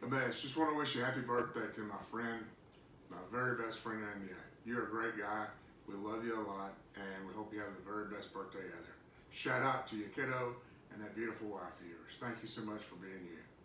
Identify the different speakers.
Speaker 1: Amesh, just want to wish you a happy birthday to my friend, my very best friend in India. You're a great guy. We love you a lot, and we hope you have the very best birthday ever. Shout out to your kiddo and that beautiful wife of yours. Thank you so much for being you.